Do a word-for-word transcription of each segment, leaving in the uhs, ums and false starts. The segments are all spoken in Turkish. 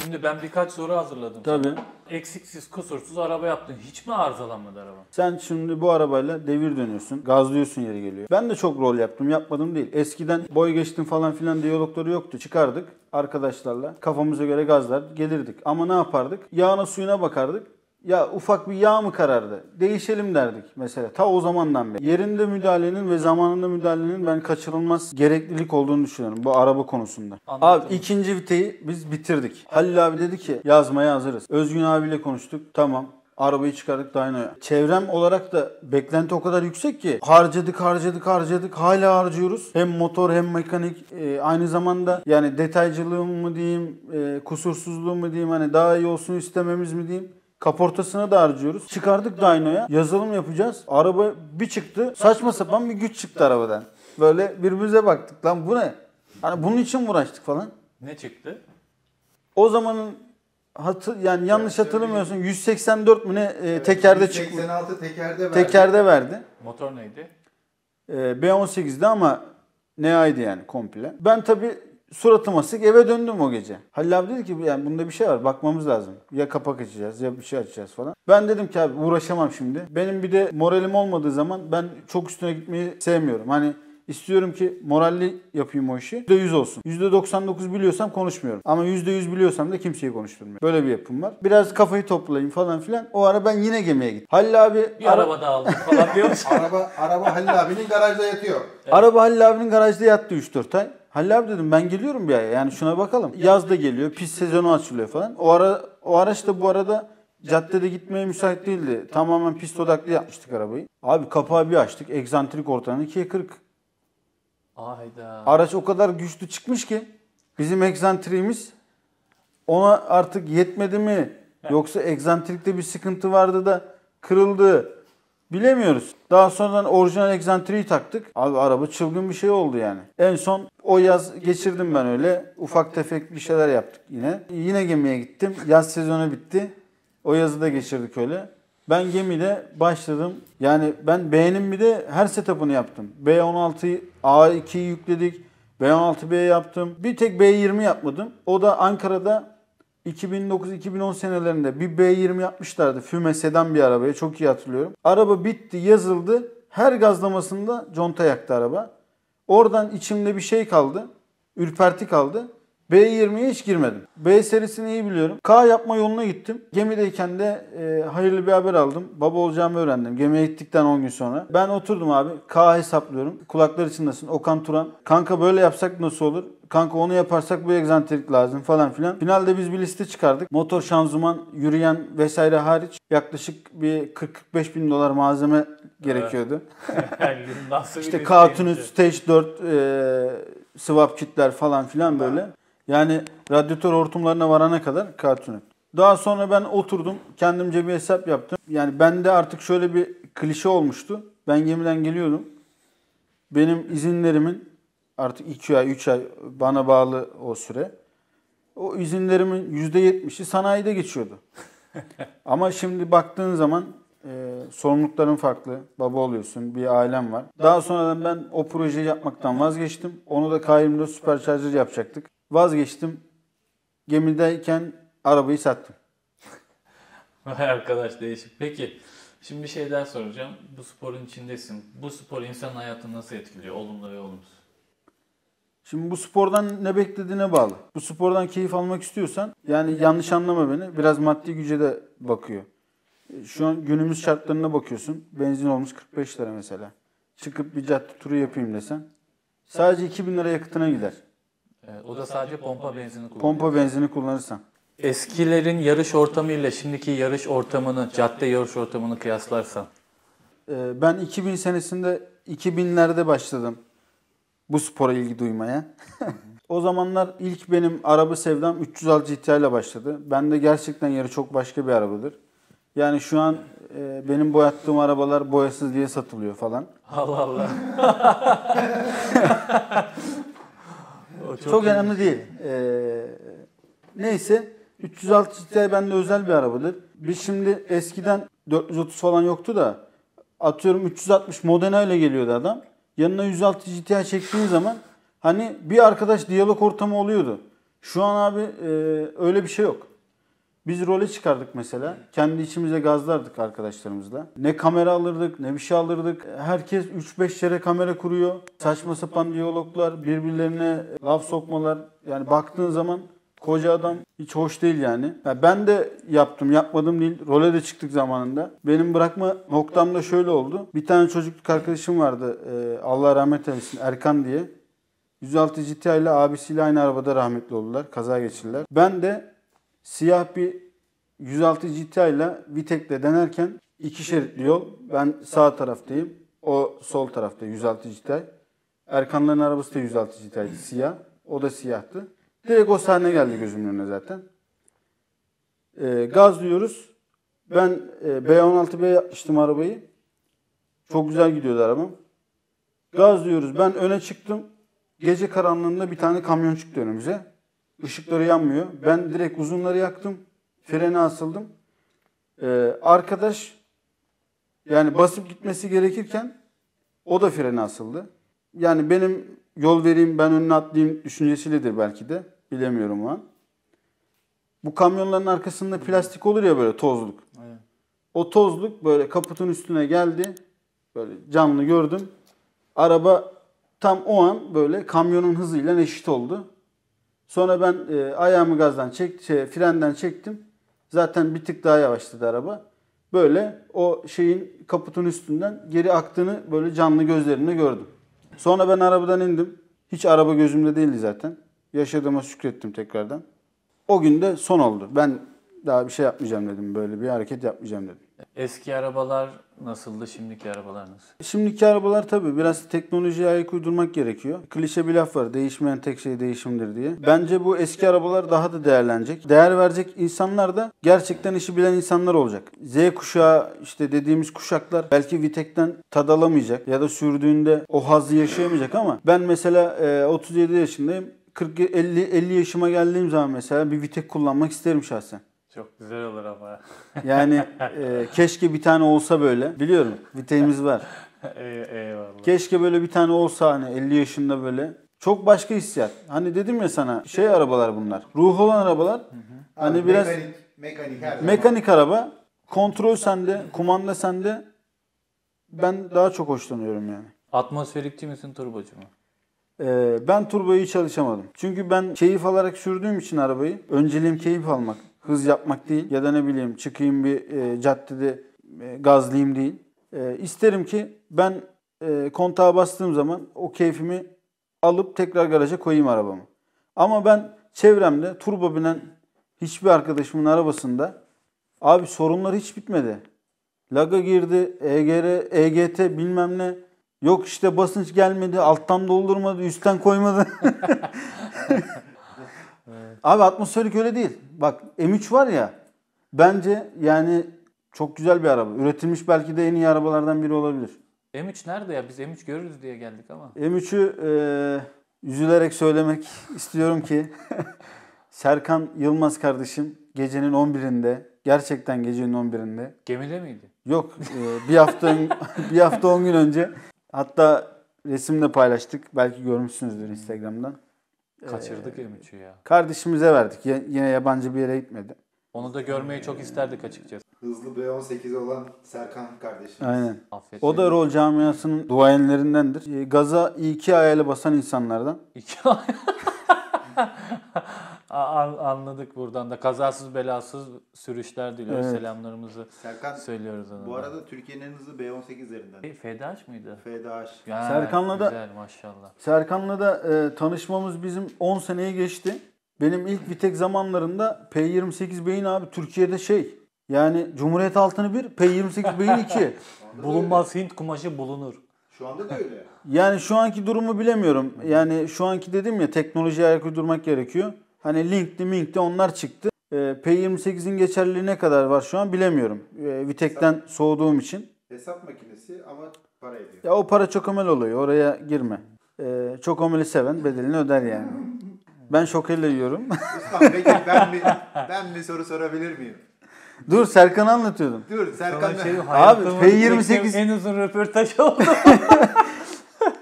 Şimdi ben birkaç soru hazırladım. Tabii. Sana. Eksiksiz, kusursuz araba yaptın. Hiç mi arızalanmadı araba? Sen şimdi bu arabayla devir dönüyorsun. Gazlıyorsun, yeri geliyor. Ben de çok rol yaptım. Yapmadım değil. Eskiden boy geçtim falan filan diyalogları yoktu. Çıkardık arkadaşlarla. Kafamıza göre gazlar gelirdik. Ama ne yapardık? Yağına suyuna bakardık. Ya ufak bir yağ mı karardı? Değişelim derdik mesela. Ta o zamandan beri. Yerinde müdahalenin ve zamanında müdahalenin ben kaçırılmaz gereklilik olduğunu düşünüyorum bu araba konusunda. Anladım. Abi ikinci viteyi biz bitirdik. Halil abi dedi ki yazmaya hazırız. Özgün abiyle konuştuk. Tamam. Arabayı çıkardık dyno'ya. Çevrem olarak da beklenti o kadar yüksek ki harcadık harcadık harcadık hala harcıyoruz. Hem motor hem mekanik e, aynı zamanda yani detaycılığım mı diyeyim e, kusursuzluğum mu diyeyim hani daha iyi olsun istememiz mi diyeyim. Kaportasına da harcıyoruz. Çıkardık dyno'ya. Yazılım yapacağız. Araba bir çıktı. Saçma sapan bir güç çıktı arabadan. Böyle birbirimize baktık. Lan bu ne? Hani bunun için mi uğraştık falan? Ne çıktı? O zamanın hatı, yani yanlış hatırlamıyorsun yüz seksen dört mü ne e, evet, tekerde çıktı. yüz seksen altı tekerde verdi. Tekerde verdi. Motor neydi? E, B on sekiz'di ama N A'ydı yani komple. Ben tabii suratım asık eve döndüm o gece. Halil abi dedi ki yani bunda bir şey var bakmamız lazım. Ya kapak açacağız ya bir şey açacağız falan. Ben dedim ki abi uğraşamam şimdi. Benim bir de moralim olmadığı zaman ben çok üstüne gitmeyi sevmiyorum. Hani istiyorum ki moralli yapayım o işi. yüzde yüz olsun. yüzde doksan dokuz biliyorsam konuşmuyorum. Ama yüzde yüz biliyorsam da kimseyi konuşturmuyorum. Böyle bir yapım var. Biraz kafayı toplayayım falan filan. O ara ben yine gemiye gittim. Halil abi... Bir ara... araba da aldım falan diyor musun? araba, araba Halil abinin garajda yatıyor. Evet. Araba Halil abinin garajda yattı üç dört ay. Halil abi dedim ben geliyorum bir aya. Yani şuna bakalım. Yaz da geliyor. Pist sezonu açılıyor falan. O ara o araç da bu arada caddede gitmeye müsait değildi. Tamamen pist odaklı yapmıştık arabayı. Abi kapağı bir açtık. Egzantrik ortalama ikiye kırk. Hayda. Araç o kadar güçlü çıkmış ki bizim egzantriğimiz ona artık yetmedi mi? Yoksa egzantrikte bir sıkıntı vardı da kırıldı. Bilemiyoruz. Daha sonradan orijinal egzantriği taktık. Abi araba çılgın bir şey oldu yani. En son o yaz geçirdim ben öyle. Ufak tefek bir şeyler yaptık yine. Yine gemiye gittim. Yaz sezonu bitti. O yazı da geçirdik öyle. Ben gemiyle başladım. Yani ben B'nin bir de her setup'ını yaptım. B on altıyı A ikiyi yükledik. B on altı B yaptım. Bir tek B yirmi yapmadım. O da Ankara'da iki bin dokuz iki bin on senelerinde bir B yirmi yapmışlardı. Füme sedan bir arabaya. Çok iyi hatırlıyorum. Araba bitti, yazıldı. Her gazlamasında conta yaktı araba. Oradan içimde bir şey kaldı. Ürperti kaldı. B yirmiye hiç girmedim. B serisini iyi biliyorum. K yapma yoluna gittim. Gemideyken de e, hayırlı bir haber aldım. Baba olacağımı öğrendim. Gemiye gittikten on gün sonra. Ben oturdum abi. K hesaplıyorum. Kulaklar içindesin. Okan Turan. Kanka böyle yapsak nasıl olur? Kanka onu yaparsak bu egzantrik lazım falan filan. Finalde biz bir liste çıkardık. Motor, şanzıman, yürüyen vesaire hariç yaklaşık bir kırk kırk beş bin dolar malzeme gerekiyordu. İşte K-Tune, Stage dört, e, swap kitler falan filan böyle. Yani radyatör hortumlarına varana kadar K-Tune. Daha sonra ben oturdum. Kendimce bir hesap yaptım. Yani bende artık şöyle bir klişe olmuştu. Ben gemiden geliyordum. Benim izinlerimin artık iki ay, üç ay bana bağlı o süre. O izinlerimin yüzde yetmişi sanayide geçiyordu. Ama şimdi baktığın zaman e, sorumlulukların farklı. Baba oluyorsun, bir ailem var. Daha sonradan ben o projeyi yapmaktan vazgeçtim. Onu da K yirmi dört Supercharger yapacaktık. Vazgeçtim. Gemideyken arabayı sattım. Vay arkadaş değişik. Peki şimdi bir şey daha soracağım. Bu sporun içindesin. Bu spor insanın hayatını nasıl etkiliyor? Olumlu ve olumsuz. Şimdi bu spordan ne beklediğine bağlı. Bu spordan keyif almak istiyorsan yani yanlış anlama beni. Biraz maddi güce de bakıyor. Şu an günümüz şartlarına bakıyorsun. Benzin olmuş kırk beş lira mesela. Çıkıp bir cadde turu yapayım desen sadece iki bin lira yakıtına gider. Evet, o da sadece pompa benzini kullanıyor. Pompa benzini kullanırsan. Eskilerin yarış ortamı ile şimdiki yarış ortamını, cadde yarış ortamını kıyaslarsan. Ben iki bin senesinde iki binlerde başladım bu spora ilgi duymaya. O zamanlar ilk benim araba sevdam üç yüz altı G T I ile başladı. Bende gerçekten yeri çok başka bir arabadır. Yani şu an e, benim boyattığım arabalar boyasız diye satılıyor falan. Allah Allah. çok çok önemli değil. Ee, neyse üç yüz altı G T I bende özel bir arabadır. Biz şimdi eskiden dört yüz otuz falan yoktu da atıyorum üç yüz altmış Modena ile geliyordu adam. Yanına yüz altı G T I çektiğin zaman hani bir arkadaş diyalog ortamı oluyordu. Şu an abi e, öyle bir şey yok. Biz role çıkardık mesela. Kendi içimize gazlardık arkadaşlarımızla. Ne kamera alırdık, ne bir şey alırdık. Herkes üç beş yere kamera kuruyor. Saçma sapan diyaloglar, birbirlerine laf sokmalar. Yani baktığın zaman koca adam hiç hoş değil yani. yani. Ben de yaptım, yapmadım değil. Role de çıktık zamanında. Benim bırakma noktam da şöyle oldu. Bir tane çocukluk arkadaşım vardı. Ee, Allah rahmet eylesin, Erkan diye. yüz altı G T I ile abisiyle aynı arabada rahmetli oldular. Kaza geçirdiler. Ben de siyah bir yüz altı G T I ile Vitek'le denerken iki şeritli yol. Ben sağ taraftayım. O sol tarafta yüz altı G T I. Erkanların arabası da yüz altı G T I siyah. O da siyahtı. Direkt o sahne geldi gözümün önüne zaten. Ee, gazlıyoruz. Ben e, B on altı B yapmıştım arabayı. Çok güzel gidiyordu arabam. Gazlıyoruz. Ben öne çıktım. Gece karanlığında bir tane kamyon çıktı önümüze. Işıkları yanmıyor. Ben direkt uzunları yaktım. Frene asıldım. Ee, arkadaş yani basıp gitmesi gerekirken o da frene asıldı. Yani benim yol vereyim ben önüne atlayayım düşüncesiyledir belki de. Bilemiyorum o an. Bu kamyonların arkasında plastik olur ya böyle tozluk. Evet. O tozluk böyle kaputun üstüne geldi. Böyle canlı gördüm. Araba tam o an böyle kamyonun hızıyla eşit oldu. Sonra ben e, ayağımı gazdan çek, şey, frenden çektim. Zaten bir tık daha yavaşladı araba. Böyle o şeyin kaputun üstünden geri aktığını böyle canlı gözlerimle gördüm. Sonra ben arabadan indim. Hiç araba gözümde değildi zaten. Yaşadığıma şükrettim tekrardan. O gün de son oldu. Ben daha bir şey yapmayacağım dedim. Böyle bir hareket yapmayacağım dedim. Eski arabalar nasıldı, şimdiki arabalar nasıl? Şimdiki arabalar tabii biraz teknolojiye ayak uydurmak gerekiyor. Klişe bir laf var. Değişmeyen tek şey değişimdir diye. Bence bu eski arabalar daha da değerlenecek. Değer verecek insanlar da gerçekten işi bilen insanlar olacak. Z kuşağı işte dediğimiz kuşaklar belki Vitek'ten tad alamayacak ya da sürdüğünde o hazzı yaşayamayacak ama ben mesela otuz yedi yaşındayım. kırk elli elli yaşıma geldiğim zaman mesela bir Vitek kullanmak isterim şahsen. Çok güzel olur ama. Yani e, keşke bir tane olsa böyle. Biliyorum Vitek'imiz var. Eyvallah. Keşke böyle bir tane olsa hani elli yaşında böyle. Çok başka hissiyat. Hani dedim ya sana şey arabalar bunlar. Ruh olan arabalar. Hı hı. Hani Abi, biraz mekanik, mekanik, her mekanik araba. Kontrol sende, kumanda sende. Ben daha çok hoşlanıyorum yani. Atmosferikçi misin, turbocu mu? Ee, ben turboyu hiç çalışamadım. Çünkü ben keyif alarak sürdüğüm için arabayı, önceliğim keyif almak. Hız yapmak değil ya da ne bileyim çıkayım bir e, caddede e, gazlayayım değil. E, isterim ki ben e, kontağa bastığım zaman o keyfimi alıp tekrar garaja koyayım arabamı. Ama ben çevremde turbo binen hiçbir arkadaşımın arabasında abi sorunlar hiç bitmedi. Laga girdi, E G R, E G T bilmem ne. Yok işte basınç gelmedi, alttan doldurmadı, üstten koymadı. Evet. Abi atmosferik öyle değil. Bak M üç var ya bence yani çok güzel bir araba. Üretilmiş belki de en iyi arabalardan biri olabilir. M üç nerede ya? Biz M üç görürüz diye geldik ama. M üçü e, üzülerek söylemek istiyorum ki Serkan Yılmaz kardeşim gecenin on birinde gerçekten gecenin on birinde. Gemide miydi? Yok e, bir hafta bir hafta on gün önce hatta resimle paylaştık. Belki görmüşsünüzdür Instagram'dan. Kaçırdık M üçü ya. Kardeşimize verdik. Yine yabancı bir yere gitmedi. Onu da görmeyi çok isterdik açıkçası. Hızlı B on sekiz olan Serkan kardeşimiz. Aynen. Affet O da rol camiasının duayenlerindendir. Gaza iki ayağıyla basan insanlardan. İki Anladık buradan da. Kazasız belasız sürüşler diliyoruz. Evet. Selamlarımızı Serkan, söylüyoruz ona. Bu arada Türkiye'nin en hızlı B on sekizlerinden. F D H mıydı? F D H. Yani, Serkan'la da güzel maşallah. Serkan'la da e, tanışmamız bizim on seneyi geçti. Benim ilk Vitek zamanlarında P yirmi sekiz beyin abi Türkiye'de şey. Yani Cumhuriyet altını bir, P yirmi sekiz beyin iki. Bulunmaz Hint kumaşı bulunur. Şu anda da öyle. Yani şu anki durumu bilemiyorum. Yani şu anki dedim ya teknolojiye ayak uydurmak gerekiyor. Hani Link'ti, Mink'ti onlar çıktı. E, P yirmi sekizin geçerliliği ne kadar var şu an bilemiyorum. E, Vitek'ten hesap, soğuduğum için. Hesap makinesi ama para ediyor. Ya o para çok amel oluyor. Oraya girme. E, çok ameli seven bedelini öder yani. Ben şokelle yiyorum. Ustam peki ben bir, ben bir soru sorabilir miyim? Dur Serkan'ı anlatıyordum. Dur Serkan. Şey, abi P yirmi sekiz en uzun röportaj oldu.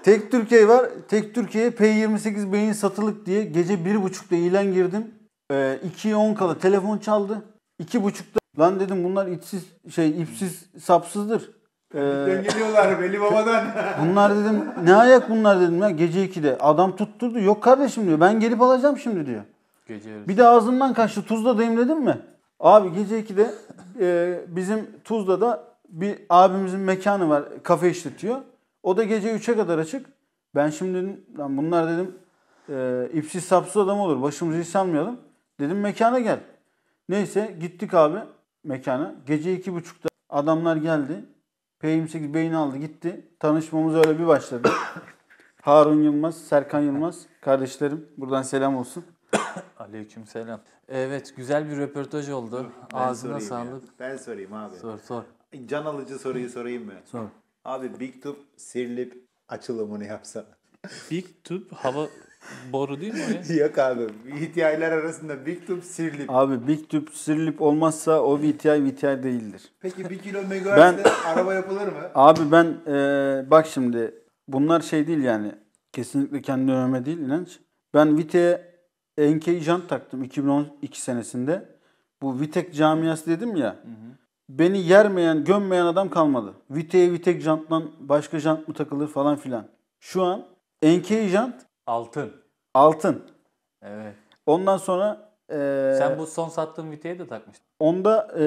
Tek Türkiye var. Tek Türkiye'ye P yirmi sekiz beyin satılık diye gece bir buçukta ilan girdim. Ee, ikiye on kala telefon çaldı. iki buçukta lan dedim bunlar içsiz şey ipsiz sapsızdır. Ee, Geliyorlar Veli Baba'dan. bunlar dedim ne ayak bunlar dedim ya gece ikide. Adam tutturdu. Yok kardeşim diyor. Ben gelip alacağım şimdi diyor. Gece yarısı. Bir de ağzımdan kaçtı. Tuzla'dayım dedim mi? Abi gece ikide e, bizim Tuzla'da bir abimizin mekanı var. Kafe işletiyor. O da gece üçe kadar açık. Ben şimdi dedim lan bunlar dedim e, ipsiz sapsız adam olur. Başımızı hiç sanmayalım. Dedim mekana gel. Neyse gittik abi mekana. Gece iki buçukta adamlar geldi. P yirmi sekiz beyin aldı gitti. Tanışmamız öyle bir başladı. Harun Yılmaz, Serkan Yılmaz kardeşlerim. Buradan selam olsun. Aleykümselam. Evet, güzel bir röportaj oldu. Ben Ağzına sorayım ya. sağlık. Ben sorayım abi. Sor sor. Can alıcı soruyu sorayım mı? Sor. Abi Big Tube Sirlip açılımını yapsana. Big Tube hava boru değil mi o ya? Yok abi. V T I'ler arasında Big Tube Sirlip. Abi Big Tube Sirlip olmazsa o V T I V T I değildir. Peki bir kilo megahertz'de araba yapılır mı? Abi ben e, bak şimdi bunlar şey değil yani. Kesinlikle kendi övme değil inanç. Ben Vite'ye N K jant taktım iki bin on iki senesinde. Bu Vitek camiası dedim ya. Hı hı. Beni yermeyen, gömmeyen adam kalmadı. Vite'ye Vitek janttan başka jant mı takılır falan filan. Şu an N K jant Altın. altın. Evet. Ondan sonra e, Sen bu son sattığın Vite'ye de takmıştın. onda e,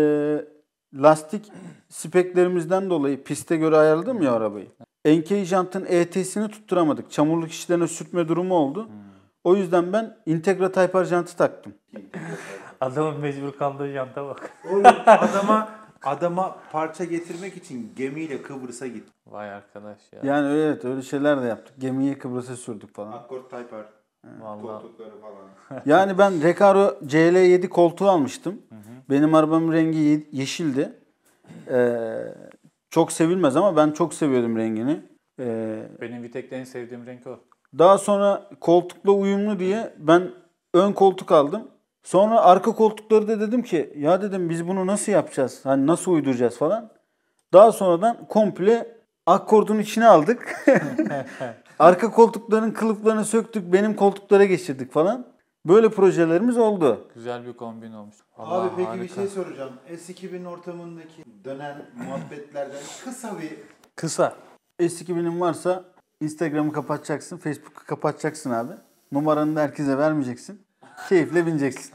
lastik speklerimizden dolayı piste göre ayarladım ya arabayı. N K jantın E T'sini tutturamadık. Çamurluk işlerine sürtme durumu oldu. Hmm. O yüzden ben Integra Type R jantı taktım. Adamın mecbur kaldığı janta bak. Oğlum adama adama parça getirmek için gemiyle Kıbrıs'a git. Vay arkadaş ya. Yani evet öyle şeyler de yaptık. Gemiyi Kıbrıs'a sürdük falan. Accord Type R. Vallahi. Koltukları falan. Yani ben Recaro C L yedi koltuğu almıştım. Hı hı. Benim arabamın rengi yeşildi. Ee, çok sevilmez ama ben çok seviyordum rengini. Ee, Benim Vitek'te en sevdiğim renk o. Daha sonra koltukla uyumlu diye ben ön koltuk aldım. Sonra arka koltukları da dedim ki ya dedim biz bunu nasıl yapacağız? Hani nasıl uyduracağız falan. Daha sonradan komple Accord'un içine aldık. Arka koltukların kılıflarını söktük. Benim koltuklara geçirdik falan. Böyle projelerimiz oldu. Güzel bir kombin olmuş. Allah, abi peki harika. Bir şey soracağım. S iki bin ortamındaki dönen muhabbetlerden kısa bir... Kısa. S iki binin varsa Instagram'ı kapatacaksın. Facebook'u kapatacaksın abi. Numaranı da herkese vermeyeceksin. Keyifle bineceksin.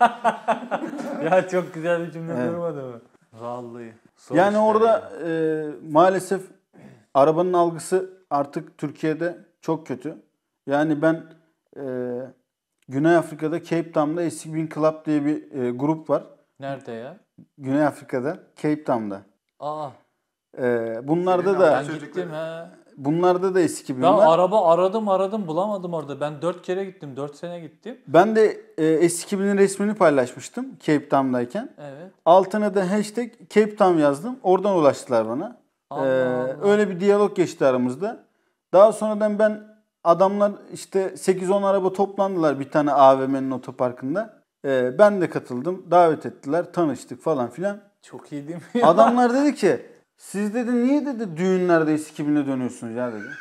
Ya çok güzel bir cümle evet. Durmadı mı? Vallahi. Yani orada ya. e, maalesef arabanın algısı artık Türkiye'de çok kötü. Yani ben e, Güney Afrika'da Cape Town'da S iki bin Club diye bir e, grup var. Nerede ya? Güney Afrika'da Cape Town'da. Aa. E, bunlarda da ben gittim ha. Bunlarda da S iki bin ben var. Araba aradım aradım bulamadım orada. Ben dört kere gittim. dört sene gittim. Ben de e, S iki binin resmini paylaşmıştım Cape Town'dayken. Evet. Altına da hashtag Cape Town yazdım. Oradan ulaştılar bana. Allah ee, Allah. Öyle bir diyalog geçti aramızda. Daha sonradan ben adamlar işte sekiz on araba toplandılar bir tane A V M'nin otoparkında. Ee, ben de katıldım. Davet ettiler. Tanıştık falan filan. Çok iyi değil mi ya? Adamlar dedi ki siz dedi niye dedi düğünlerde S iki bine dönüyorsunuz ya dedi.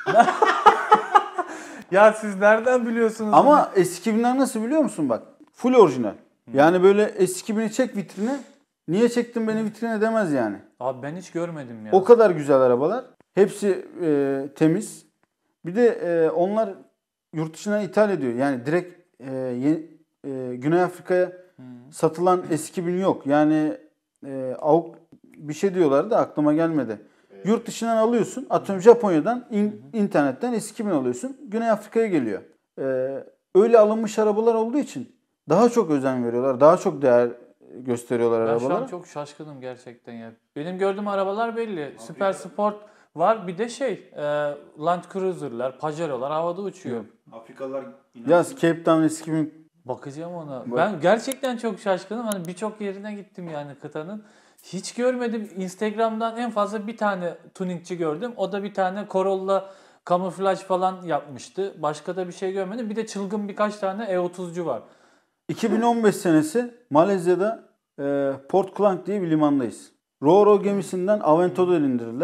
Ya siz nereden biliyorsunuz? Ama S iki binler nasıl biliyor musun bak? Full orijinal. Yani böyle S iki bini çek vitrine. Niye çektin beni vitrine demez yani. Abi ben hiç görmedim ya. O kadar güzel arabalar. Hepsi e, temiz. Bir de e, onlar yurt dışına ithal ediyor. Yani direkt e, yeni, e, Güney Afrika'ya hmm. satılan S iki bin yok. Yani e, Avuk bir şey diyorlar da aklıma gelmedi. Evet. Yurt dışından alıyorsun. Atıyorum Japonya'dan in, internetten S iki bin alıyorsun. Güney Afrika'ya geliyor. E, öyle alınmış arabalar olduğu için daha çok özen veriyorlar. Daha çok değer gösteriyorlar ben arabalara. Ben şu an çok şaşkınım gerçekten ya. Benim gördüğüm arabalar belli. Süper Sport var. Bir de şey e, Land Cruiser'lar, Pajero'lar havada uçuyor. Afrikalılar yaz Cape Town S iki bin. Bakacağım ona. Bak. Ben gerçekten çok şaşkınım. Hani birçok yerine gittim yani kıtanın. Hiç görmedim. Instagram'dan en fazla bir tane tuningçi gördüm. O da bir tane Corolla kamuflaj falan yapmıştı. Başka da bir şey görmedim. Bir de çılgın birkaç tane E otuzcu var. iki bin on beş senesi Malezya'da e, Port Klang diye bir limandayız. Ro-Ro gemisinden Avento'dan indirdiler.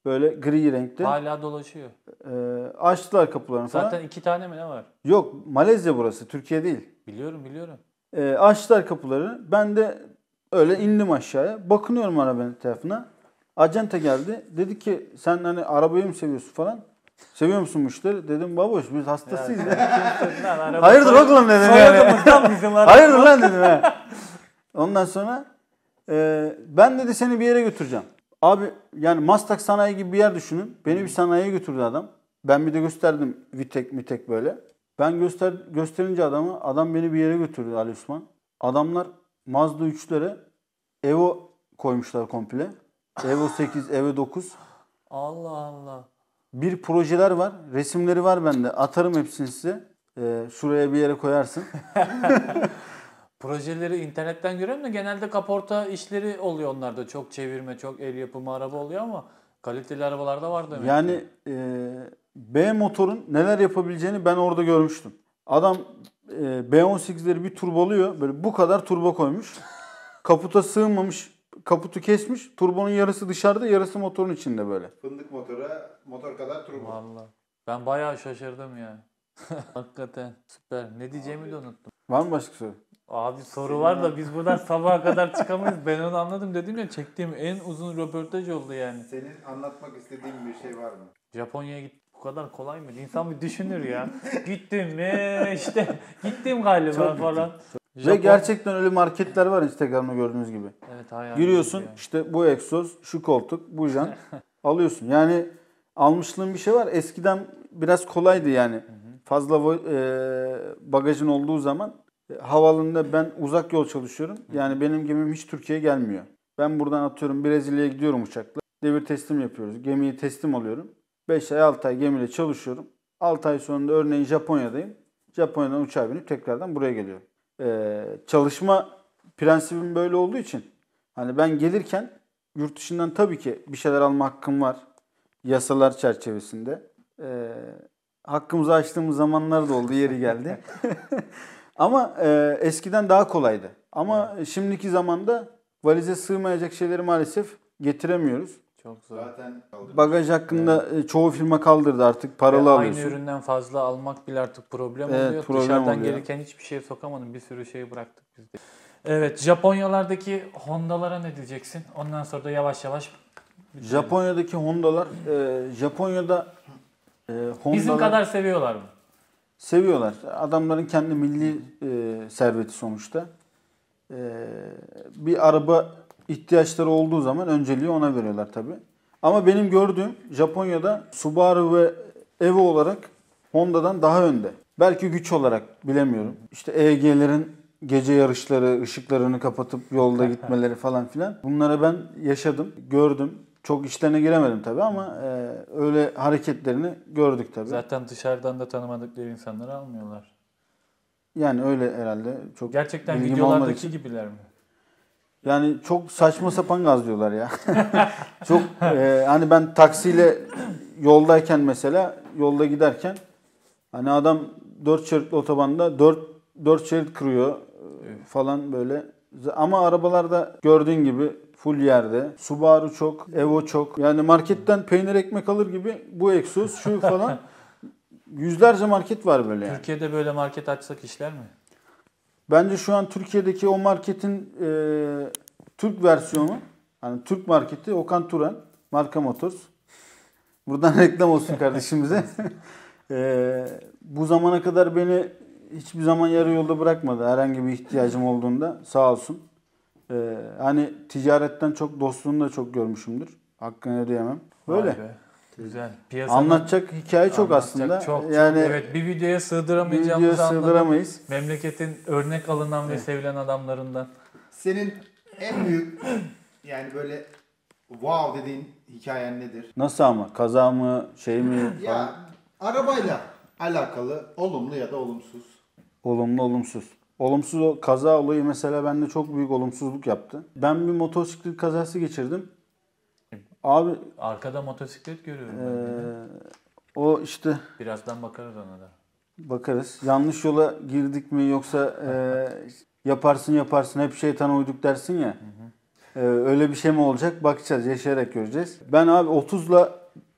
Böyle gri renkte. Hala dolaşıyor. Ee, açtılar kapılarını falan. Zaten iki tane mi ne var? Yok, Malezya burası, Türkiye değil. Biliyorum biliyorum. Ee, açtılar kapıları. Ben de öyle indim aşağıya. Bakınıyorum arabanın etrafına. Acente geldi. Dedi ki sen hani arabayı mı seviyorsun falan. Seviyor musun müşteri? Dedim baboş biz hastasıyız ya. Hayırdır oğlum dedim. Soyadımızdan bizim araba. Hayırdır lan dedim ha. Ondan sonra e, ben dedi seni bir yere götüreceğim. Abi yani Maslak sanayi gibi bir yer düşünün. Beni bir sanayiye götürdü adam. Ben bir de gösterdim Vitek mitek böyle. Ben göster gösterince adamı adam beni bir yere götürdü Ali Osman. Adamlar Mazda üçlere Evo koymuşlar komple. Evo sekiz, Evo dokuz. Allah Allah. Bir projeler var. Resimleri var bende. Atarım hepsini size. Ee, şuraya bir yere koyarsın. Projeleri internetten görüyorum da genelde kaporta işleri oluyor onlarda. Çok çevirme, çok el yapımı araba oluyor ama kaliteli arabalarda var demek. Yani e, B motorun neler yapabileceğini ben orada görmüştüm. Adam e, B on sekizleri bir turboluyor. Böyle bu kadar turbo koymuş. Kaputa sığmamış. Kaputu kesmiş. Turbonun yarısı dışarıda, yarısı motorun içinde böyle. Fındık motora, motor kadar turbo. Vallahi. Ben bayağı şaşırdım ya. Hakikaten süper. Ne diyeceğimi de unuttum. Var mı başka soru? Abi soru var da biz buradan sabaha kadar çıkamayız. Ben onu anladım dedim ya, çektiğim en uzun röportaj oldu yani. Senin anlatmak istediğin bir şey var mı? Japonya'ya git bu kadar kolay mı? İnsan bir düşünür ya. Gittim mi işte gittim galiba Çok falan. Ve Japon- gerçekten öyle marketler var Instagram'da gördüğünüz gibi. Evet, hayal Giriyorsun ediyorum işte bu egzoz, şu koltuk, bu jant alıyorsun. Yani almışlığın bir şey var. Eskiden biraz kolaydı yani. Fazla vo- e, bagajın olduğu zaman e, havaalanında ben uzak yol çalışıyorum. Yani benim gemim hiç Türkiye'ye gelmiyor. Ben buradan atıyorum Brezilya'ya gidiyorum uçakla. Devir teslim yapıyoruz. Gemiyi teslim alıyorum. beş ay altı ay gemiyle çalışıyorum. altı ay sonunda örneğin Japonya'dayım. Japonya'dan uçağa binip tekrardan buraya geliyorum. Ee, çalışma prensibim böyle olduğu için hani ben gelirken yurt dışından tabii ki bir şeyler alma hakkım var. Yasalar çerçevesinde. Ee, hakkımızı açtığımız zamanlar da oldu, yeri geldi. Ama e, eskiden daha kolaydı. Ama şimdiki zamanda valize sığmayacak şeyleri maalesef getiremiyoruz. Çok zor. Zaten Bagaj hakkında e, çoğu firma kaldırdı artık. Paralı Ve alıyorsun. aynı üründen fazla almak bile artık problem Evet, oluyor. problem Dışarıdan oluyor. gelirken hiçbir şey sokamadım. Bir sürü şey bıraktık biz de. Evet, Japonyalardaki Honda'lara ne diyeceksin? Ondan sonra da yavaş yavaş bitirelim. Japonya'daki Honda'lar, e, Japonya'da e, Honda'lar Bizim kadar seviyorlar mı? seviyorlar. Adamların kendi milli e, serveti sonuçta. E, bir araba ihtiyaçları olduğu zaman önceliği ona veriyorlar tabii. Ama benim gördüğüm Japonya'da Subaru ve Evo olarak Honda'dan daha önde. Belki güç olarak bilemiyorum. İşte E G'lerin gece yarışları, ışıklarını kapatıp yolda gitmeleri falan filan. Bunları ben yaşadım, gördüm. Çok işlerine giremedim tabii ama e, öyle hareketlerini gördük tabii. Zaten dışarıdan da tanımadıkları insanları almıyorlar. Yani öyle herhalde. Çok Gerçekten bilgim olmadığı videolardaki için. gibiler mi? Yani çok saçma sapan gazlıyorlar ya. Çok e, hani ben taksiyle yoldayken mesela yolda giderken hani adam dört şeritli otobanda dört dört şerit kırıyor e, falan böyle. Ama arabalarda gördüğün gibi full yerde. Subaru çok, Evo çok. Yani marketten peynir ekmek alır gibi bu egzoz şu falan. Yüzlerce market var böyle yani. Türkiye'de böyle market açsak işler mi? Bence şu an Türkiye'deki o marketin e, Türk versiyonu, hani Türk marketi Okan Turan, Marka Motors. Buradan reklam olsun kardeşimize. e, bu zamana kadar beni hiçbir zaman yarı yolda bırakmadı herhangi bir ihtiyacım olduğunda, sağ olsun. E, hani ticaretten çok dostluğunu da çok görmüşümdür. Hakkını ödeyemem. Böyle. Vay be, güzel. Piyasanın Anlatacak hikaye çok anlatacak aslında. Çok, çok, yani evet, bir videoya bir sığdıramayacağımızı videoya anladım. sığdıramayız. Memleketin örnek alınan ve sevilen adamlarından. senin en büyük yani böyle wow dediğin hikayen nedir? Nasıl ama? Kaza mı? Şey mi? Falan. Ya arabayla alakalı olumlu ya da olumsuz. Olumlu, olumsuz. Olumsuz o kaza olayı mesela bende çok büyük olumsuzluk yaptı. Ben bir motosiklet kazası geçirdim. Abi Arkada motosiklet görüyorum ben. eee, o işte Birazdan bakarız ona da. bakarız. Yanlış yola girdik mi yoksa eee, yaparsın yaparsın hep şeytana uyduk dersin ya. Eee, öyle bir şey mi olacak? Bakacağız, yaşayarak göreceğiz. Ben abi otuzla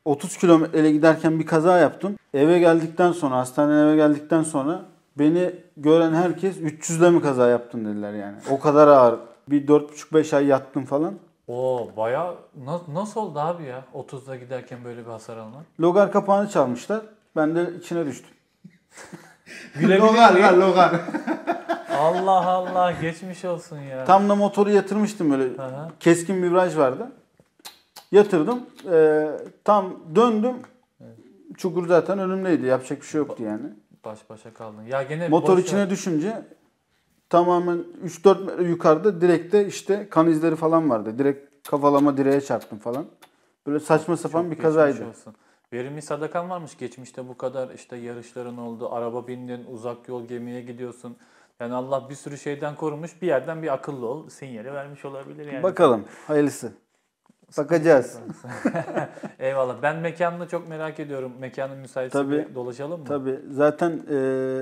otuz kilometre giderken bir kaza yaptım. Eve geldikten sonra, hastaneye eve geldikten sonra beni gören herkes üç yüzle mi kaza yaptın dediler yani. O kadar ağır. Bir dört buçuk beş ay yattım falan. Oo bayağı na- nasıl oldu abi ya otuzda giderken böyle bir hasar almak? Logar kapağını çalmışlar. Ben de içine düştüm. Logar lan logar. Allah Allah geçmiş olsun ya. Tam da motoru yatırmıştım böyle. Aha. Keskin bir viraj vardı. Yatırdım. Ee, tam döndüm. Çukur zaten önümdeydi. Yapacak bir şey yoktu yani. Baş başa kaldın. Ya gene Motor boş içine ver. düşünce tamamen üç dört metre yukarıda direkte işte kan izleri falan vardı. Direkt kafalama direğe çarptım falan. Böyle saçma sapan Çok bir geçmiş kazaydı. olsun. Verimli sadakan varmış. Geçmişte bu kadar işte yarışların oldu. Araba bindin, uzak yol gemiye gidiyorsun. Yani Allah bir sürü şeyden korumuş. Bir yerden bir akıllı ol. Sinyali vermiş olabilir yani. Bakalım hayırlısı. Bakacağız. Eyvallah. Ben mekanını çok merak ediyorum. Mekanın müsaitse Tabii. bir dolaşalım mı? Tabii zaten e,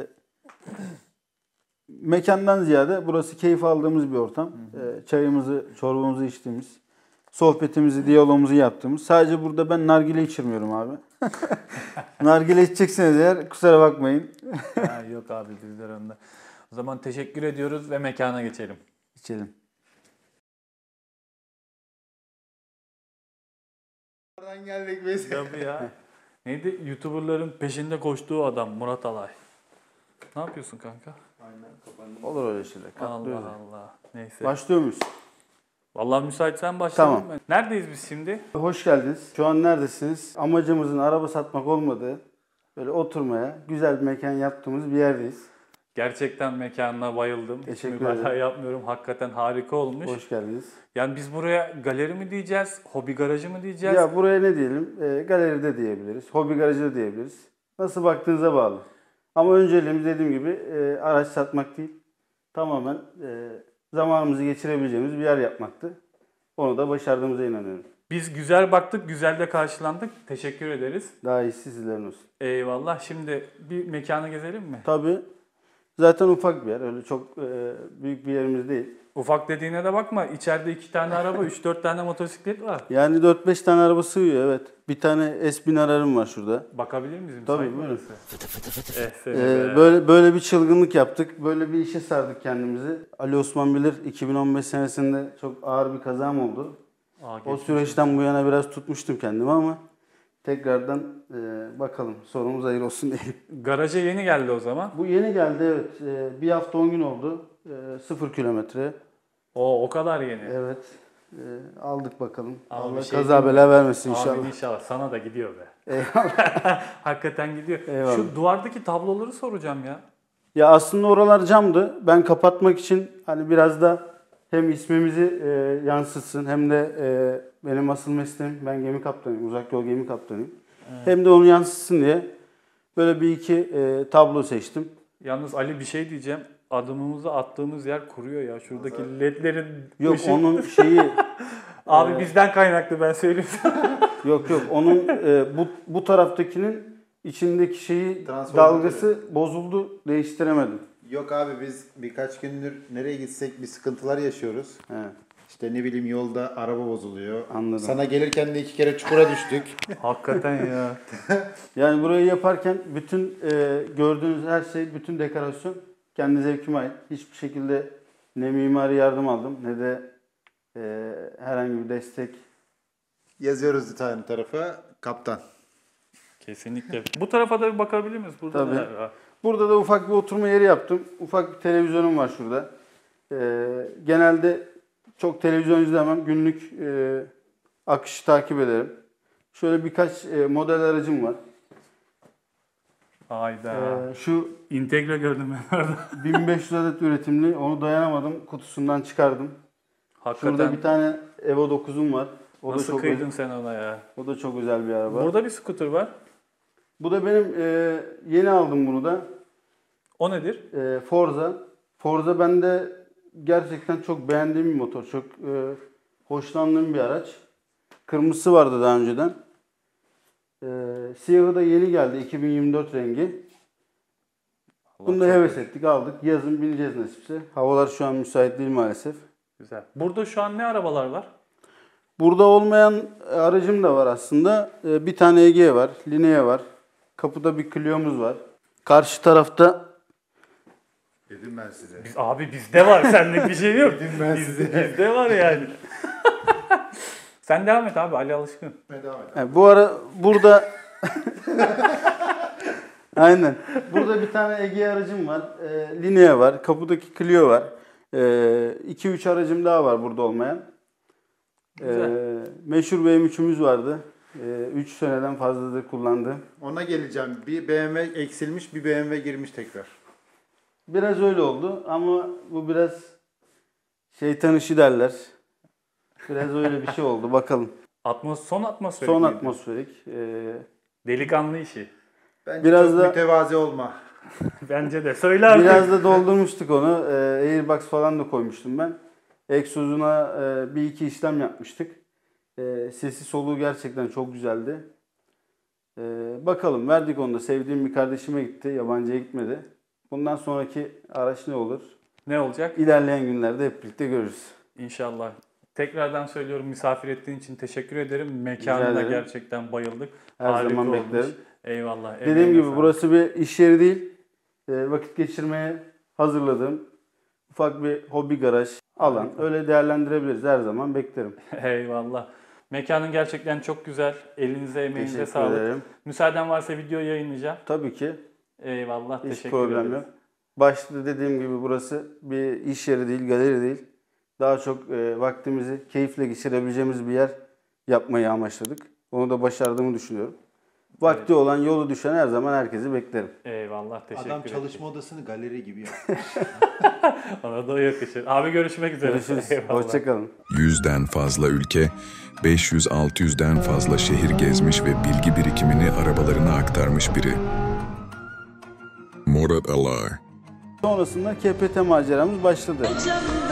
mekandan ziyade burası keyif aldığımız bir ortam. E, çayımızı, çorbamızı içtiğimiz, sohbetimizi, diyalogumuzu yaptığımız. Sadece burada ben nargile içirmiyorum abi. Nargile içecekseniz eğer kusura bakmayın. Ha, yok abi bizler önde. O zaman teşekkür ediyoruz ve mekana geçelim. İçelim. Oradan geldik biz. Tabii ya. Neydi? YouTuber'ların peşinde koştuğu adam Murat Alay. Ne yapıyorsun kanka? Olur öyle şeyler. Allah Katlıyoruz. Allah. Neyse. Başlıyor muyuz? Vallahi müsaitsen başlayalım. Tamam. Ben. Neredeyiz biz şimdi? Hoş geldiniz. Şu an neredesiniz? Amacımızın araba satmak olmadığı, böyle oturmaya, güzel bir mekan yaptığımız bir yerdeyiz. Gerçekten mekanına bayıldım. Hiç Teşekkür mübalağa ederim. yapmıyorum. Hakikaten harika olmuş. Hoş geldiniz. Yani biz buraya galeri mi diyeceğiz, hobi garajı mı diyeceğiz? Ya buraya ne diyelim? E, galeride diyebiliriz, hobi garajı da diyebiliriz. Nasıl baktığınıza bağlı. Ama önceliğimiz dediğim gibi e, araç satmak değil. Tamamen e, zamanımızı geçirebileceğimiz bir yer yapmaktı. Onu da başardığımıza inanıyorum. Biz güzel baktık, güzel de karşılandık. Teşekkür ederiz. Daha iyisi sizlerin olsun. Eyvallah. Şimdi bir mekanı gezelim mi? Tabii zaten ufak bir yer. Öyle çok e, büyük bir yerimiz değil. Ufak dediğine de bakma. İçeride iki tane araba, üç dört tane motosiklet var. Yani dört beş tane araba sığıyor evet. Bir tane S bin ararım var şurada. Bakabilir miyiz? Tabii, Müsait mi buyurun. orası? Eh, seni Ee, be. böyle böyle bir çılgınlık yaptık. Böyle bir işe sardık kendimizi. Ali Osman bilir iki bin on beş senesinde çok ağır bir kazam oldu. Aa, O geçmiş süreçten bu yana biraz tutmuştum kendimi ama tekrardan e, bakalım sorumuz hayır olsun diyelim. olsun. Garaja yeni geldi o zaman. Bu yeni geldi evet. E, bir hafta on gün oldu. E, sıfır kilometre. O o kadar yeni. Evet. E, aldık bakalım. Ama Allah bir şey kaza diyeyim mi? bela vermesin Amin inşallah. inşallah. Sana da gidiyor be. Eyvallah. Hakikaten gidiyor. Eyvallah. Şu duvardaki tabloları soracağım ya. Ya aslında oralar camdı. Ben kapatmak için hani biraz da hem ismimizi e, yansıtsın hem de e, benim asıl mesleğim ben gemi kaptanıyım. Uzak yol gemi kaptanıyım. Hem de onu yansıtsın diye böyle bir iki e, tablo seçtim. Yalnız Ali bir şey diyeceğim. Adımımızı attığımız yer kuruyor ya. Şuradaki ledlerin Yok ışığı- onun şeyi Abi bizden kaynaklı ben söyleyeyim sana. yok yok onun e, bu bu taraftakinin içindeki şeyi Transformatörü. dalgası bozuldu. Değiştiremedim. Yok abi biz birkaç gündür nereye gitsek bir sıkıntılar yaşıyoruz. He, İşte ne bileyim yolda araba bozuluyor. anladım. Sana gelirken de iki kere çukura düştük. Hakikaten ya. Yani burayı yaparken bütün e, gördüğünüz her şey, bütün dekorasyon kendi zevkime ait. Hiçbir şekilde ne mimari yardım aldım ne de e, herhangi bir destek. Yazıyoruz bir tane tarafa kaptan. Kesinlikle. Bu tarafa da bir bakabilir miyiz? Burada Tabii. neler var? Burada da ufak bir oturma yeri yaptım. Ufak bir televizyonum var şurada. E, genelde çok televizyon izlemem. Günlük e, akışı takip ederim. Şöyle birkaç e, model aracım var. Hayda. E, şu Integra gördüm ben orada. bin beş yüz adet üretimli. Onu dayanamadım. Kutusundan çıkardım. Hakikaten. Şurada bir tane Evo dokuzum var. O da Nasıl çok kıydın sen ona ya? o da çok güzel bir araba. Burada bir scooter var. Bu da benim e, yeni aldım bunu da. O nedir? E, Forza. Forza bende gerçekten çok beğendiğim bir motor. Çok e, hoşlandığım bir araç. Kırmızısı vardı daha önceden. E, siyahı da yeni geldi. iki bin yirmi dört rengi. Allah Bunu da çok heves ettik, aldık. Yazın bineceğiz nasipse. Havalar şu an müsait değil maalesef. güzel. Burada şu an ne arabalar var? Burada olmayan aracım da var aslında. Ee, Bir tane Egea var, Linea var. Kapıda bir Clio'muz var. Karşı tarafta Dedim ben size. Biz, abi bizde var, sende bir şey yok. Dedim ben Biz- size. Bizde var yani. Sen devam et abi, Ali alışkın. Devam et. yani bu ara burada aynen. Burada bir tane Egea aracım var. E, Linea var. Kapıdaki Clio var. iki üç aracım daha var burada olmayan. E, Güzel. meşhur B M üç'ümüz vardı. üç seneden fazladır kullandığım. Ona geleceğim. Bir B M W eksilmiş, bir B M W girmiş tekrar. Biraz öyle oldu ama bu biraz şeytan işi derler. Biraz öyle bir şey oldu. Bakalım. Atmos, son atmosfer. Son atmosferik. E, Delikanlı işi. Bence Biraz çok da- mütevazi olma. Bence de. Söyle artık. Biraz da doldurmuştuk onu. Ee, Airbox falan da koymuştum ben. Egzozuna e, bir iki işlem yapmıştık. Ee, sesi soluğu gerçekten çok güzeldi. Ee, bakalım, verdik onu da. Sevdiğim bir kardeşime gitti. Yabancıya gitmedi. Bundan sonraki araç ne olur? Ne olacak? İlerleyen günlerde hep birlikte görürüz. İnşallah. Tekrardan söylüyorum, misafir ettiğin için teşekkür ederim. Rica Mekanına ederim. gerçekten bayıldık. Her Harika zaman olmuş. beklerim. Eyvallah. Dediğim emeğine gibi sağlık. burası bir iş yeri değil. Ee, vakit geçirmeye hazırladığım ufak bir hobi garaj alan. Öyle değerlendirebiliriz. Her zaman beklerim. Eyvallah. Mekanın gerçekten çok güzel. Elinize, emeğinize Teşekkür sağlık. ederim. Müsaaden varsa video yayınlayacağım. Tabii ki. Eyvallah. Hiç Teşekkür problem ederim. yok. Başta dediğim gibi burası bir iş yeri değil, galeri değil. Daha çok e, vaktimizi keyifle geçirebileceğimiz bir yer yapmayı amaçladık. Onu da başardığımı düşünüyorum. Vakti olan, yolu düşen her zaman herkesi beklerim. Eyvallah. Teşekkür Adam ederim. çalışma odasını galeri gibi yaptı. Ona da yakışır. Abi görüşmek üzere. Görüşürüz. Eyvallah. Hoşçakalın. Yüzden fazla ülke, beş yüz altı yüzden fazla şehir gezmiş ve bilgi birikimini arabalarına aktarmış biri. Murat Alar. Sonrasında K P T maceramız başladı. Canım